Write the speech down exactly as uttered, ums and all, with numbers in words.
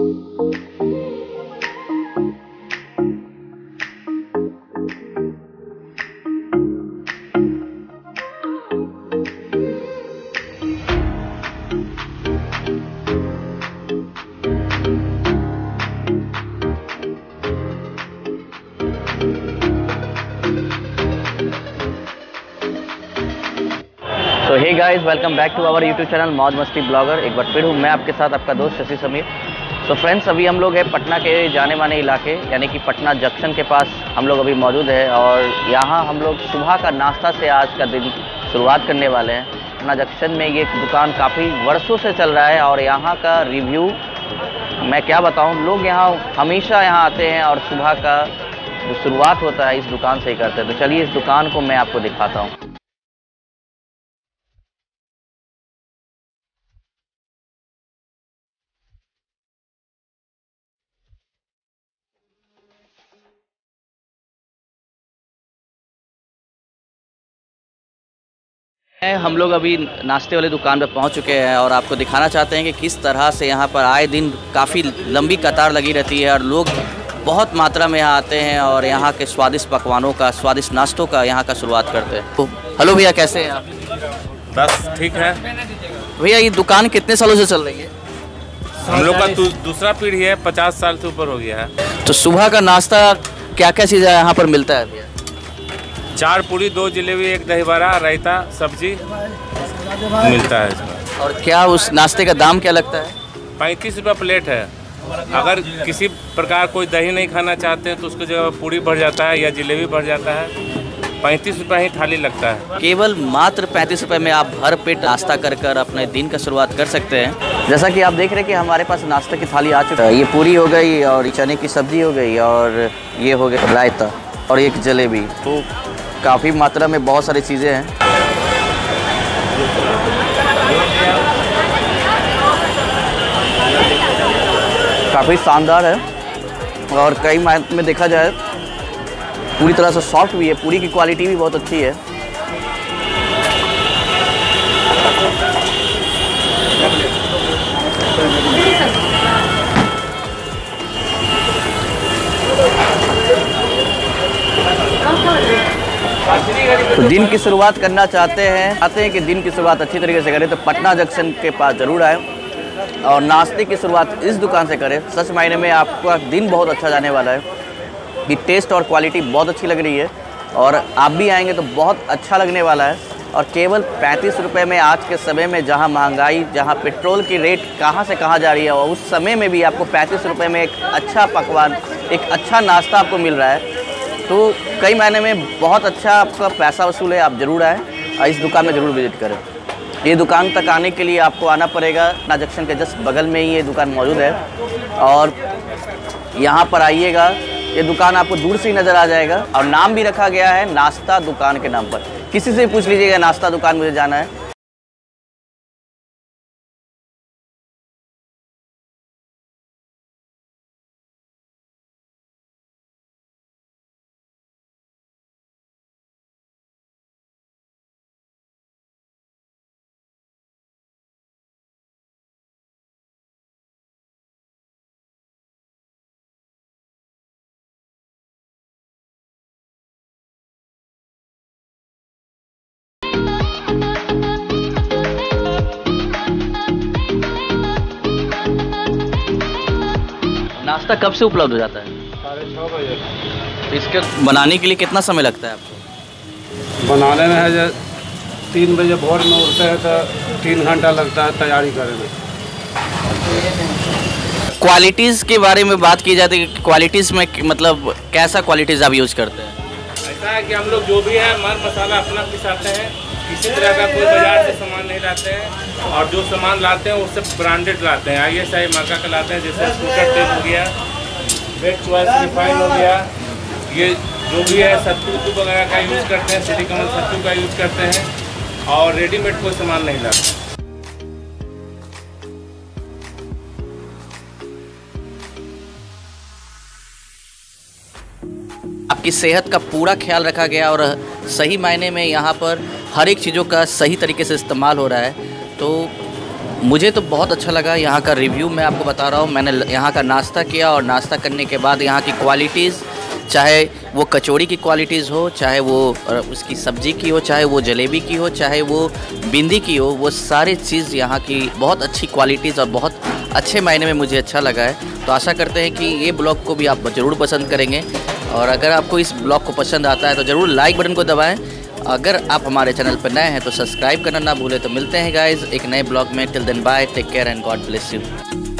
तो hey guys, welcome back to our YouTube channel Mauj Masti blogger. एक बार फिर हूँ मैं आपके साथ, आपका दोस्त शशि समीर। तो फ्रेंड्स, अभी हम लोग हैं पटना के जाने माने इलाके यानी कि पटना जंक्शन के पास हम लोग अभी मौजूद है। और यहाँ हम लोग सुबह का नाश्ता से आज का दिन शुरुआत करने वाले हैं। पटना जंक्शन में ये दुकान काफ़ी वर्षों से चल रहा है और यहाँ का रिव्यू मैं क्या बताऊँ, लोग यहाँ हमेशा यहाँ आते हैं और सुबह का जो शुरुआत होता है इस दुकान से ही करते हैं। तो चलिए इस दुकान को मैं आपको दिखाता हूँ। हम लोग अभी नाश्ते वाली दुकान पर पहुंच चुके हैं और आपको दिखाना चाहते हैं कि किस तरह से यहाँ पर आए दिन काफ़ी लंबी कतार लगी रहती है और लोग बहुत मात्रा में यहाँ आते हैं और यहाँ के स्वादिष्ट पकवानों का, स्वादिष्ट नाश्तों का यहाँ का शुरुआत करते हैं। तो हेलो भैया, कैसे हैं आप? बस ठीक है भैया, ये दुकान कितने सालों से चल रही है? हम लोग का दूसरा पीढ़ी है, पचास साल से ऊपर हो गया है। तो सुबह का नाश्ता क्या क्या चीज़ यहाँ पर मिलता है भैया? चार पूरी, दो जलेबी, एक दही बड़ा, रायता, सब्जी मिलता है इसमें। और क्या उस नाश्ते का दाम क्या लगता है? पैंतीस रुपये प्लेट है। अगर किसी प्रकार कोई दही नहीं खाना चाहते हैं तो उसकी जगह पूरी बढ़ जाता है या जलेबी बढ़ जाता है। पैंतीस रुपये ही थाली लगता है। केवल मात्र पैंतीस रुपये में आप भर पेट नाश्ता कर कर अपने दिन का शुरुआत कर सकते हैं। जैसा कि आप देख रहे हैं कि हमारे पास नाश्ते की थाली आ चुकी है। ये पूरी हो गई और चने की सब्जी हो गई और ये हो गया रायता और एक जलेबी। तो काफ़ी मात्रा में बहुत सारी चीज़ें हैं। काफ़ी शानदार है और कई मायने में देखा जाए पूरी तरह से सॉफ्ट भी है। पूरी की क्वालिटी भी बहुत अच्छी है। तो दिन की शुरुआत करना चाहते हैं चाहते हैं कि दिन की शुरुआत अच्छी तरीके से करें तो पटना जंक्शन के पास ज़रूर आए और नाश्ते की शुरुआत इस दुकान से करें। सच मायने में आपका दिन बहुत अच्छा जाने वाला है कि टेस्ट और क्वालिटी बहुत अच्छी लग रही है और आप भी आएंगे तो बहुत अच्छा लगने वाला है। और केवल पैंतीस रुपये में आज के समय में जहां महंगाई, जहां पेट्रोल की रेट कहां से कहां जा रही है, और उस समय में भी आपको पैंतीस रुपये में एक अच्छा पकवान, एक अच्छा नाश्ता आपको मिल रहा है। तो कई मायने में बहुत अच्छा आपका पैसा वसूल है। आप ज़रूर आएँ और इस दुकान में ज़रूर विज़िट करें। ये दुकान तक आने के लिए आपको आना पड़ेगा। पटना जंक्शन के जस्ट बगल में ही ये दुकान मौजूद है और यहाँ पर आइएगा। ये दुकान आपको दूर से ही नज़र आ जाएगा और नाम भी रखा गया है नाश्ता दुकान के नाम पर। किसी से पूछ लीजिएगा नाश्ता दुकान मुझे जाना है। नाश्ता कब से उपलब्ध हो जाता है? साढ़े छः बजे। तो इसके बनाने के लिए कितना समय लगता है आपको? बनाने में है जो तीन बजे भोर में उठते हैं तो तीन घंटा लगता है तैयारी करने में। क्वालिटीज़ के बारे में बात की जाती है, क्वालिटीज़ में मतलब कैसा क्वालिटीज़ आप यूज़ करते हैं? ऐसा है कि हम लोग जो भी है मर मसाला अपना पिसाते हैं। किसी तरह का कोई बाजार से सामान नहीं लाते हैं और जो सामान लाते हैं वो सब ब्रांडेड लाते हैं। आई एस आई मार्का का लाते हैं, जैसे स्कूटर तेल हो गया, वेट चॉइस रिफाइन हो गया, ये जो भी है सत्तू उत्तू वगैरह का यूज़ करते हैं, सिटी कमल सत्तू का यूज़ करते हैं और रेडीमेड कोई सामान नहीं लाते। आपकी सेहत का पूरा ख्याल रखा गया और सही मायने में यहाँ पर हर एक चीज़ों का सही तरीके से इस्तेमाल हो रहा है। तो मुझे तो बहुत अच्छा लगा यहाँ का रिव्यू मैं आपको बता रहा हूँ। मैंने यहाँ का नाश्ता किया और नाश्ता करने के बाद यहाँ की क्वालिटीज़, चाहे वो कचौड़ी की क्वालिटीज़ हो, चाहे वो उसकी सब्ज़ी की हो, चाहे वो जलेबी की हो, चाहे वो बिंदी की हो, वो सारी चीज़ यहाँ की बहुत अच्छी क्वालिटीज़ और बहुत अच्छे मायने में मुझे अच्छा लगा है। तो आशा करते हैं कि ये ब्लॉग को भी आप ज़रूर पसंद करेंगे, और अगर आपको इस ब्लॉग को पसंद आता है तो ज़रूर लाइक बटन को दबाएं। अगर आप हमारे चैनल पर नए हैं तो सब्सक्राइब करना ना भूलें। तो मिलते हैं गाइज़ एक नए ब्लॉग में। Till then bye, take care and God bless you.